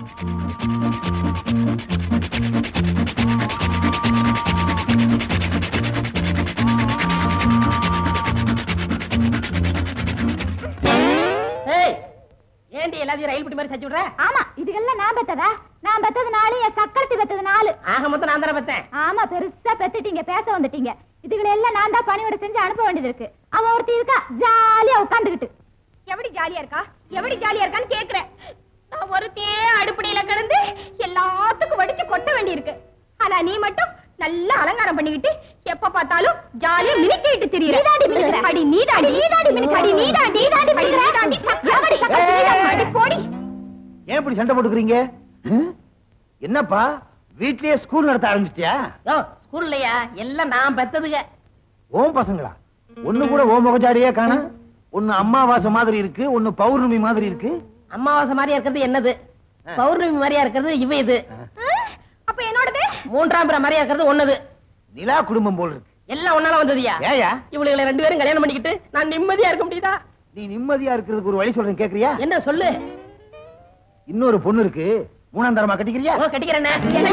எல்லாத்தையும் ரயில் பிடி மாதிரி சச்சி விடுற? ஆமா, இதுக்கெல்லாம் நான் பெத்ததா? நான் பெத்தது 4, என் சக்கரத்தி பெத்தது 4. ஆக மொத்தம் நான் தானே பெத்தேன். ஆமா, பெருசா பெத்துட்டீங்க, பேச வந்துட்டீங்க. இதுகளை எல்லாம் நான் தான் பணியோட செஞ்சு அனுப்ப வேண்டியது இருக்கு. அவ ஒருத்தி இருக்கா ஜாலியா உட்காந்துக்கிட்டு. எப்படி ஜாலியா இருக்கா? எப்படி ஜாலியா இருக்கான்னு கேக்குறேன். நான் ஒருத்தியே அடுப்படியில கிடந்து எல்லாத்துக்கும் வடிச்சு கொட்ட வேண்டி இருக்கு. ஆனா நீ மட்டும் நல்ல அலங்காரம் பண்ணிக்கிட்டு எப்ப பார்த்தாலும் ஜாலியா மினிக்கிட்டு திரியற. அடி நீதாடி மினிக்காடி நீதாடி அடி போடி. ஏன் இப்படி சண்டை போட்டுக்கிறீங்க? என்னப்பா வீட்லயே ஸ்கூல் நடத்த ஆரம்பிச்சிட்டியா? ஸ்கூல்லையா? எல்லாம் நான் பெத்ததுங்க. ஓம் பசங்களா? ஒண்ணு கூட ஓ முகஜாடியே காணோம். ஒண்ணு அமாவாசை மாதிரி இருக்கு, ஒண்ணு பௌர்ணமி மாதிரி இருக்கு. அமாவாசை மாதிரியா இருக்கிறது என்னது? பௌர்ணமி மாதிரியா இருக்கிறது இவ இது. அப்ப என்னோடது? 3ஆம் பிற மாதிரியா இருக்கிறது ஒன்னது. நிலா குடும்பம் போல் இருக்கு. எல்லாம் ஒன்னால வந்ததுயா? ஏயா இவளுகளை 2 பேரும் கல்யாணம் பண்ணிக்கிட்டு நான் நிம்மதியா இருக்க முடியுதா? நீ நிம்மதியா இருக்கிறதுக்கு ஒரு வழி சொல்றேன், கேக்குறியா? என்ன சொல்லு? இன்னொரு பொண்ணு இருக்கு, 3ஆம் தரமா கட்டிக்கிறியா? ஓ, கட்டிக்கிறேன்.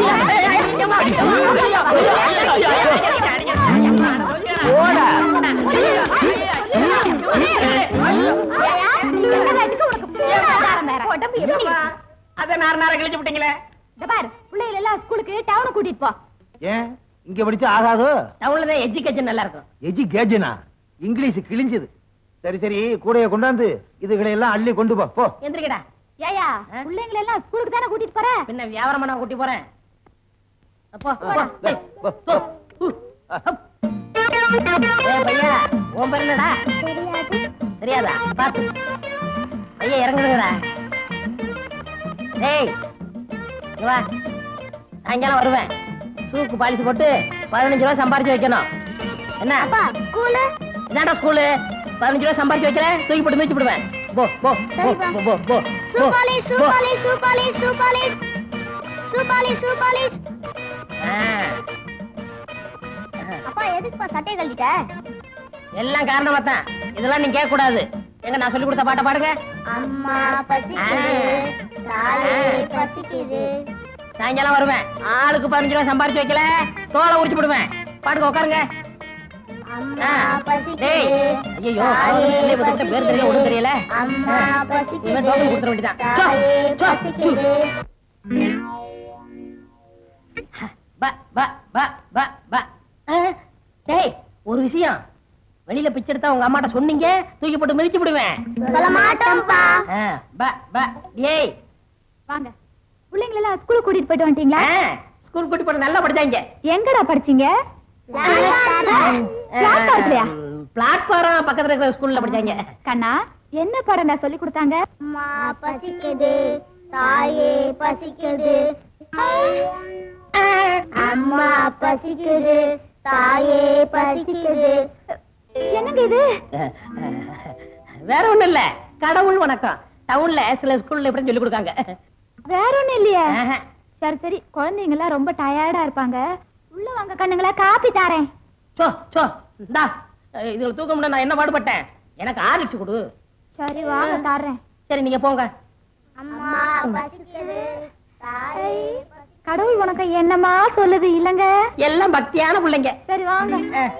அத நார கழிச்சு விட்டீங்களே. பிள்ளைகள் எல்லாம் ஸ்கூலுக்கு டவுன் கூட்டிட்டு போ. ஏன் இங்க படிச்சா ஆகாதோ? டவுன்ல தான் எஜுகேஷன் நல்லா இருக்கும். எஜுகேஷனா? இங்கிலீஷ் கிழிஞ்சது. சரி சரி, கூடைய கொண்டாந்து இதுகளை எல்லாம் அள்ளி கொண்டு போ. எந்திரிக்கடா. ஏயா, பிள்ளைங்களை எல்லாம் ஸ்கூலுக்கு தானே கூட்டிட்டு போற? பின்ன வியாபாரம் பண்ண கூட்டி போறேன். அப்போ பையா, உன் பேர் என்னடா? தெரியாதா? பாத்து பையா இறங்குறா. டேய் வா, சாயங்காலம் வருவேன். ஷூக்கு பாலிசி போட்டு 15 ரூபா சம்பாரிச்சு வைக்கணும். என்ன ஸ்கூலு? என்னடா ஸ்கூலு? 15 ரூபா சம்பாரிச்சு வைக்கல, தூக்கி போட்டு மிதிச்சு விடுவேன். போ போ போ போ. அப்பா எதுக்குப்பா சட்டை கழட்டிட்ட? எல்லாம் காரணமா தான். இதெல்லாம் நீங்க கேட்க கூடாது. எங்க நான் சொல்லி கொடுத்த பாட்டை பாடுங்க. அம்மா பசிக்குது, தாயே பசிக்குது. சாயங்காலம் வருவேன். ஆளுக்கு 15 ரூபா சம்பாரிச்சு வைக்கல, தோலை உரிச்சு விடுவேன். பாட்டுக்கு உட்காருங்க. பேர் தெரியல, ஒண்ணு தெரியல. கொடுத்துட வேண்டியதான். ஒரு விஷயம், வெளியில பிச்சை எடுத்தா உங்க அம்மாட்ட சொன்னீங்க, தூக்கி போட்டு மிதிச்சு விடுவேன். வாங்க, பிள்ளைங்களை எல்லாம் ஸ்கூலுக்கு கூட்டிட்டு போயிட்டு வந்துட்டீங்களா? ஸ்கூல் கூட்டிட்டு போட்டு நல்லா படிச்சாங்க. எங்கடா படிச்சீங்க? பிளாட்ஃபாரம் பக்கத்துல இருக்கிற ஸ்கூல்ல படிச்சாங்க. கண்ணா, என்ன பாடம் சொல்லி கொடுத்தாங்க? அம்மா பசிக்குது, தாயே பசிக்குது. அம்மா பசிக்குது, தாயே பசிக்குது. என்னங்க இது? வேற ஒண்ணு இல்ல, கடவுள் வணக்கம். டவுன்ல சில ஸ்கூல்ல எப்படி சொல்லி கொடுக்காங்க. வேற ஒண்ணு இல்லையா? சரி சரி, குழந்தைங்க எல்லாம் ரொம்ப டயர்டா இருப்பாங்க. உள்ள வாங்க கண்ணுங்களா, காப்பி தாரேன். இதுல தூக்க முடிய நான் என்ன பாடுபட்டேன். எனக்கு ஆர்லிக்ஸ் கொடு. சரி வாங்க தாரேன். சரி நீங்க போங்க. அம்மா பசிக்குது, தாயே கடவுள் வணக்கம் என்னமா சொல்லுது இல்லங்க? எல்லாம் பக்தியான பிள்ளைங்க. சரி வாங்க.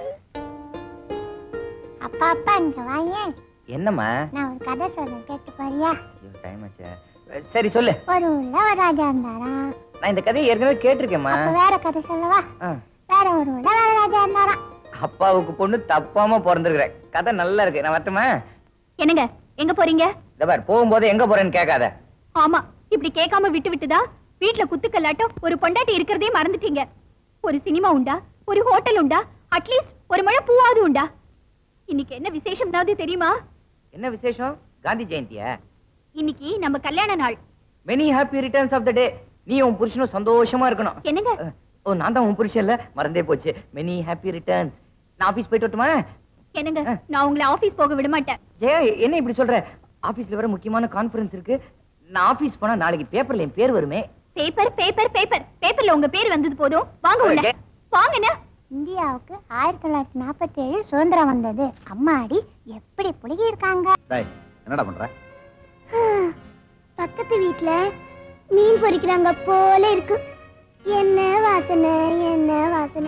அப்பா அப்பா இங்க வாயே. என்னம்மா? நான் ஒரு கதை சொல்றேன், கேட்டு பாரியா? டைம் ஆச்சு. சரி சொல்லு. ஒரு ஊர்ல ஒரு ராஜா இருந்தாரா. நான் இந்த கதையை ஏற்கனவே கேட்டிருக்கேம்மா. வேற கதை சொல்லவா? வேற ஒரு ஊர்ல வேற ராஜா இருந்தாரா. அப்பாவுக்கு பொண்ணு தப்பாம பிறந்திருக்கிற கதை நல்லா இருக்கு. நான் வரட்டுமா? என்னங்க எங்க போறீங்க? போகும்போது எங்க போறேன்னு கேட்காத. ஆமா, இப்படி கேட்காம விட்டு விட்டுதா வீட்டுல குத்துக்கல்லாட்டம் ஒரு பொண்டாட்டி இருக்கிறதே மறந்துட்டீங்க. ஒரு சினிமா உண்டா? ஒரு ஹோட்டல் உண்டா? அட்லீஸ்ட் ஒரு மழை பூவாது உண்டா? இன்னைக்கு என்ன விசேஷம் தெரியுமா? என்ன விசேஷம்? காந்தி ஜெயந்தியா? இன்னைக்கு நம்ம கல்யாண நாள். Many happy returns of the day. நீ உன் புருஷனும் சந்தோஷமா இருக்கணும். என்னங்க? ஓ, நான் தான் உன் புருஷன் இல்ல, மறந்தே போச்சு. Many happy returns. நான் ஆபீஸ் போயிட்டு வரட்டுமா? என்னங்க, நான் உங்களை ஆபீஸ் போக விட மாட்டேன். ஜெயா, என்ன இப்படி சொல்ற? ஆபீஸ்ல வர முக்கியமான கான்ஃபரன்ஸ் இருக்கு. நான் ஆபீஸ் போனா நாளைக்கு பேப்பர்ல என் பேர் வருமே. பேப்பர் பேப்பர் பேப்பர் பேப்பர்ல உங்க பேர் வந்தது போதும். வாங்க உள்ள வாங்கண்ணா. இந்தியாவுக்கு 1947 சுதந்திரம் வந்தது. அம்மாடி எப்படி புளிகி இருக்காங்க. என்னடா பண்ற? பக்கத்து வீட்ல மீன் பொரிக்கிறாங்க போல இருக்கு. என்ன வாசனை என்ன வாசனை.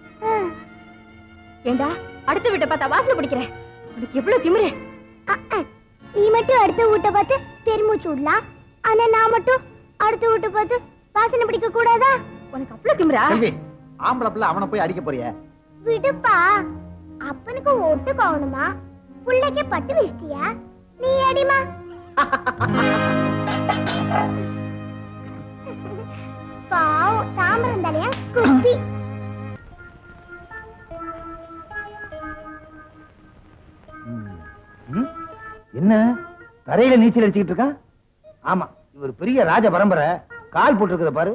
ஏண்டா அடுத்த வீட்டை பார்த்தா வாசனை பிடிக்கிறேன். உனக்கு எவ்வளவு திமிரு. நீ மட்டும் அடுத்த வீட்டை பார்த்து பெருமூச்சு விடலாம். ஆனா நான் மட்டும் அடுத்த வீட்டை பார்த்து வாசனை பிடிக்க கூடாதா? உனக்கு அவ்வளவு திமிரா? ஆம்பளை பிள்ளை அவனை போய் அடிக்க போறிய? விடுப்பா. அப்பனுக்கு ஒட்டு கவனமா புள்ளைக்கு பட்டு விஷ்டியா? நீ அடிமா. பாவம் தாமரம் தலையா குப்பி. என்ன தரையில நீச்சல் அடிச்சுக்கிட்டு இருக்கான்? ஆமா, இவர் பெரிய ராஜ பரம்பரை. கால் போட்டு பாரு.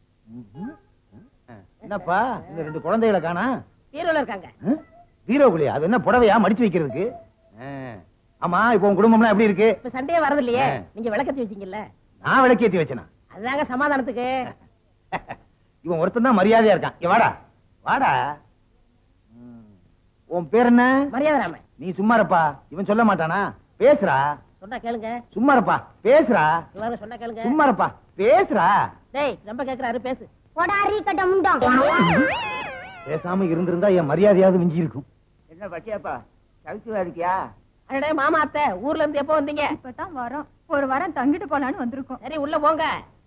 என்னப்பா இந்த 2 குழந்தைகளை காணா? பீரோல இருக்காங்க. பீரோக்குள்ளே? அது என்ன புடவையா மடிச்சு வைக்கிறதுக்கு? ஆமா, இப்போ உன் குடும்பம்லாம் எப்படி இருக்கு? இப்ப சண்டையே வரது இல்லையே. நீங்க விளக்கத்தி வச்சீங்கல்ல. நான் விளக்கேத்தி வச்சேனா? அதுதாங்க சமாதானத்துக்கு. இவன் ஒருத்தன் தான் மரியாதையா இருக்கான். இங்க வாடா வாடா. உன் பேர் என்ன? மரியாதை ராம. நீ சும்மா இருப்பா. இவன் சொல்ல மாட்டானா? பேசுறா. சொன்னா கேளுங்க. சும்மா இருப்பா. பேசுறா. இவங்க சொன்னா கேளுங்க. சும்மா இருப்பா. பேசுறா. டேய் ரொம்ப கேக்குறாரு, பேசு. போடாரி கட்ட முண்டம். பேசாம இருந்திருந்தா என் மரியாதையாவது மிஞ்சி இருக்கும். என்ன பட்டியாப்பா கழுத்து இருக்கியா? அடடே மாமா அத்தை, ஊர்ல இருந்து எப்போ வந்தீங்க? இப்பதான் வரோம். ஒரு வாரம் தங்கிட்டு போலான்னு வந்திருக்கோம். சரி உள்ள போங்க.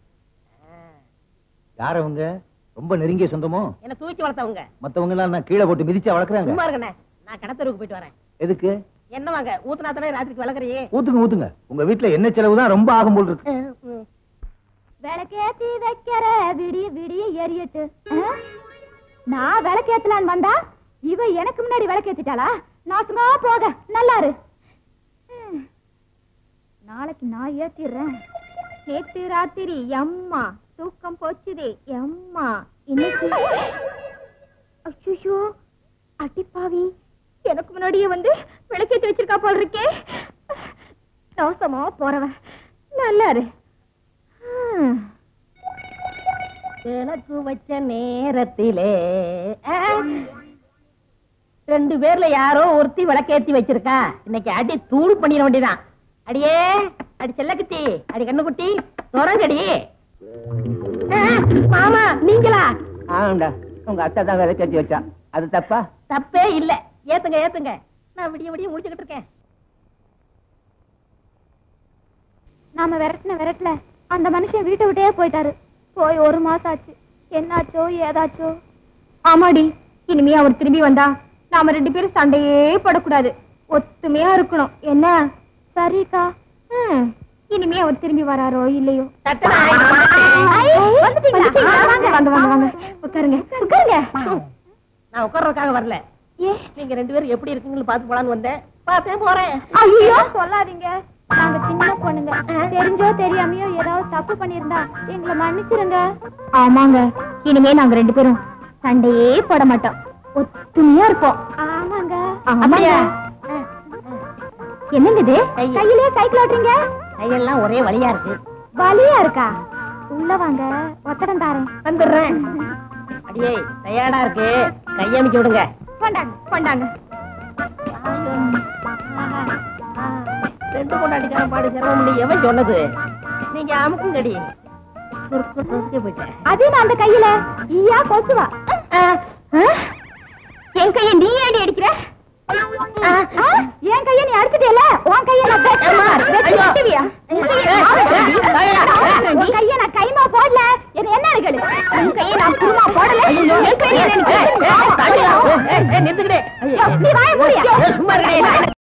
யார் அவங்க? ரொம்ப நெருங்கிய சொந்தமோ? என்ன தூக்கி வளர்த்தவங்க. மத்தவங்க எல்லாம் நான் கீழே போட்டு மிதிச்சா வளர்க்குறாங்க. சும்மா இருக்கண்ணே, நான் கடத்தருக்கு போயிட்டு வரேன். எதுக்கு? என்ன வாங்க ஊத்துனாத்தானே ராத்திரிக்கு வளர்க்குறியே. ஊத்துங்க ஊத்துங்க. உங்க வீட்டுல என்ன செலவு தான் ரொம்ப ஆகும் போல் இருக்கு. விளக்கேத்தி வைக்கிற விடிய விடிய எரியட்டு. நான் விளக்கேத்தலான்னு வந்தா இவ எனக்கு முன்னாடி விளக்கேத்திட்டாளா? நாசுமா போக நல்லாரு. நாளைக்கு நான் ஏத்திடுறேன். நேத்து ராத்திரி எம்மா தூக்கம் போச்சுதே எம்மா. இன்னைக்கு ஐயோ அடிப்பாவி, எனக்கு முன்னாடியே வந்து விளக்கேத்தி வச்சிருக்கா போல் இருக்கே. நாசமா போறவன் நல்லாரு. எனக்கு வச்ச நேரத்திலே 2 பேர்ல யாரோ ஒருத்தி விளக்கேத்தி வச்சிருக்கா. இன்னைக்கு அடி தூள் பண்ணிட வேண்டியதான். அடியே அடி செல்லக்குட்டி, அடி கண்ணுக்குட்டி தொடங்கடி. மாமா நீங்களா? ஆண்டா உங்க அத்தை தான் விளக்கேத்தி வச்சா. அது தப்பா? தப்பே இல்ல. ஏத்துங்க ஏத்துங்க. நான் விடிய விடிய முடிச்சுக்கிட்டு இருக்கேன். நாம விரட்டல அந்த மனுஷன் வீட்டை விட்டே போயிட்டாரு. போய் 1 மாசம் ஆச்சு. என்னாச்சோ ஏதாச்சோ. ஆமாடி, இனிமே அவர் திரும்பி வந்தா நாம 2 பேரும் சண்டையே படக்கூடாது. ஒத்துமையா இருக்கணும். என்ன? சரிக்கா. இனிமே அவர் திரும்பி வராரோ இல்லையோ. உட்காருங்க உட்காருங்க. நான் உட்கார்றதுக்காக வரல. நீங்க 2 பேரும் எப்படி இருக்கீங்கன்னு பாத்து போலான்னு வந்தேன். பார்த்தேன் போறேன். ஐயோ சொல்லாதீங்க. நாங்க சின்ன பொண்ணுங்க. தெரிஞ்சோ தெரியாமையோ ஏதாவது தப்பு பண்ணிருந்தா எங்களை மன்னிச்சிருங்க. ஆமாங்க, இனிமே நாங்க 2 பேரும் சண்டையே போட மாட்டோம். ஒத்துமையா இருப்போம். ஆமாங்க. அப்படியா? என்னங்க இது? கையிலேயே சைக்கிள் ஓட்டுறீங்க? கையெல்லாம் ஒரே வலியா இருக்கு. வலியா இருக்கா? உள்ள வாங்க, ஒத்தடம் தாரேன். வந்துடுறேன். அடியே டயர்டா இருக்கு, கையமிக்க விடுங்க. கொண்டாங்க கொண்டாங்க. 2 பொண்டாட்டிக்கார பாடு சிரமம் எவன் சொன்னது? நீங்க அமுக்குங்கடி. போயிட்டேன். அது நான் அந்த கையில ஈயா கொசுவா. என் கையை நீ ஏடி அடிக்கிற? என் கையை நீ அடிச்சிட்டியல, உன் கையை நான் கையை நான் கைமா போடல. என்ன கேளு, உன் கையை நான் குருமா போடல. நிறுத்துக்கிட்டே.